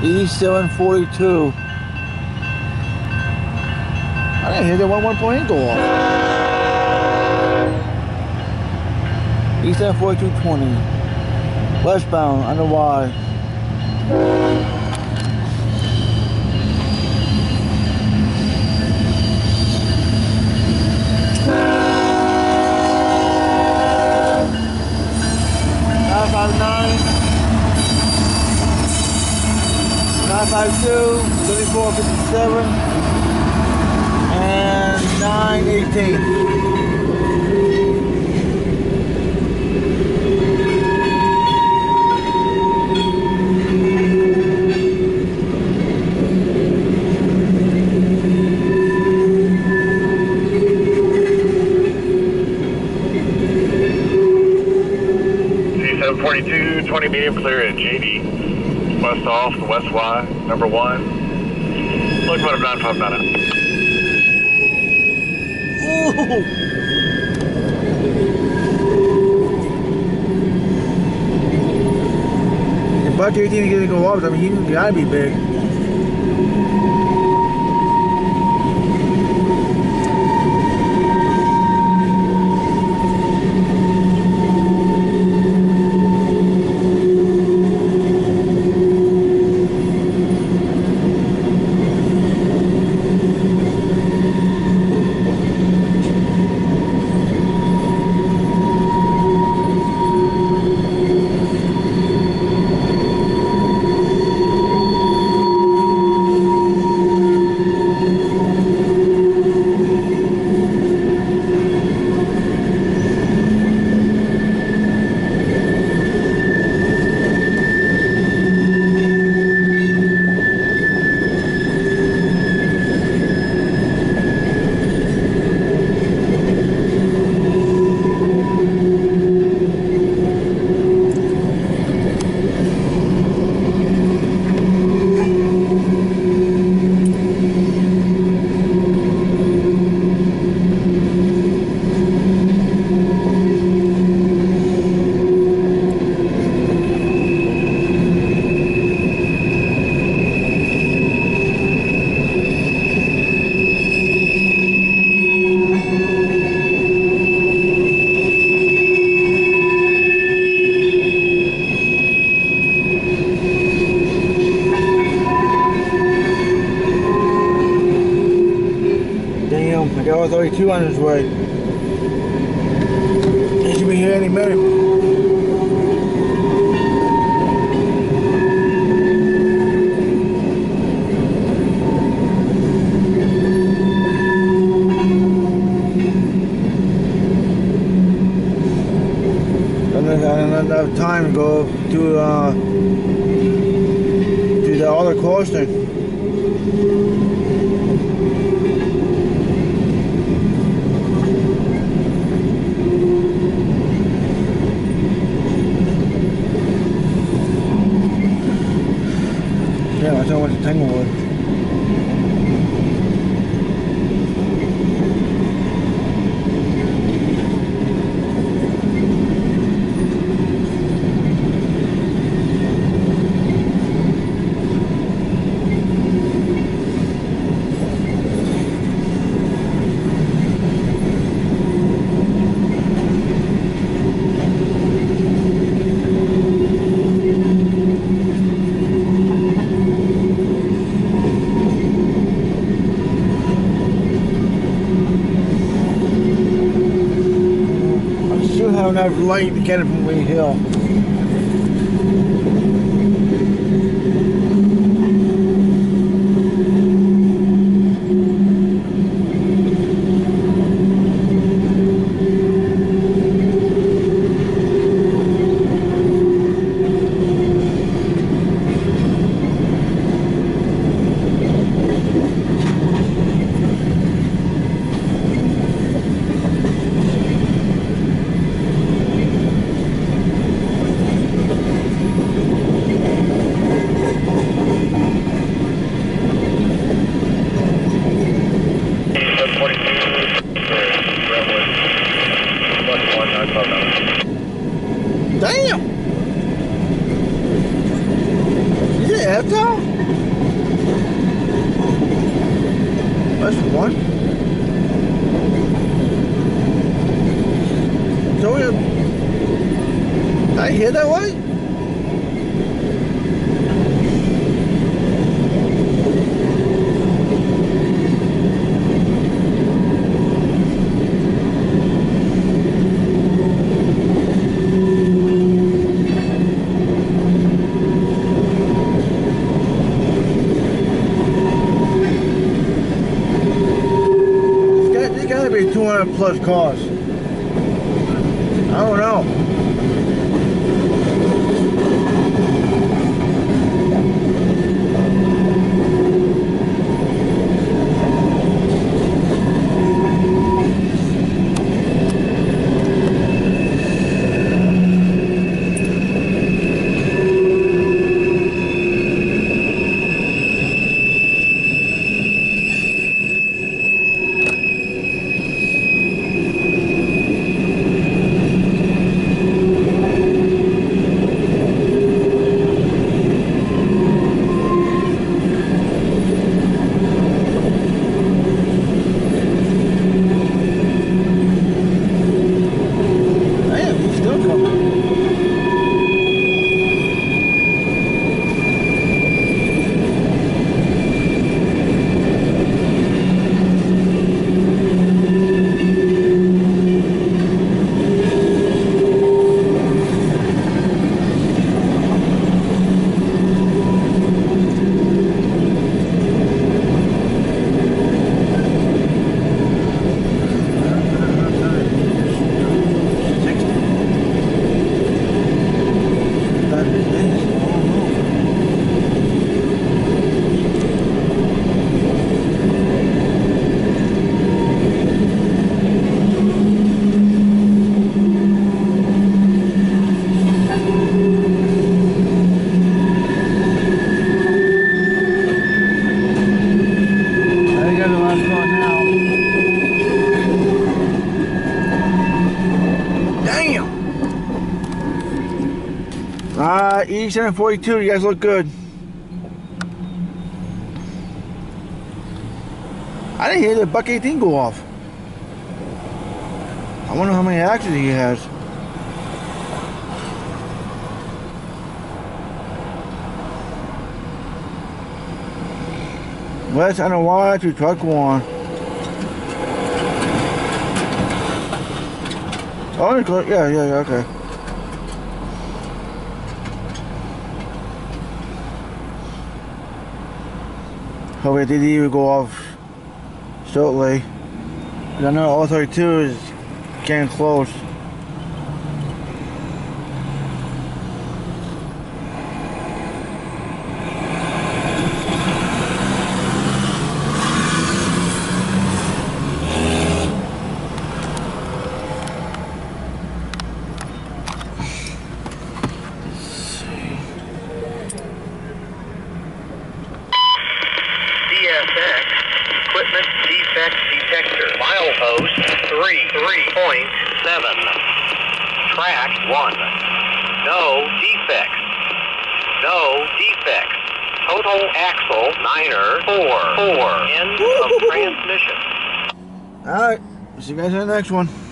East 742. I didn't hear the 1.8 go off. East 74220. Westbound, I know why. Nine five two 3457 and 918. C742, 20 medium clear at JD. West off, the West Y, number 1. Locomotive 959. Ooh! If Buck 18 is gonna go up, I mean, he gotta be big. Damn, I got 32 on his way. He should be here any minute. And then I don't have time to go to the other coaster. Yeah, I don't know what to tangle with. Enough light to get it from Lee Hill. Damn! Yeah. F-Town? That's one. So I hear that way? There's gotta be 200 plus cars. I don't know. E742, you guys look good. I didn't hear the Buck 18 go off. I wonder how many accidents he has. West, I don't know why to truck one. Oh, yeah, okay. Hope it didn't even go off shortly. I know all 32 is getting close. Equipment defect detector. Milepost 3.7. Track 1. No defects. No defects. Total axle 9er 4. End of transmission. Alright, see you guys in the next one.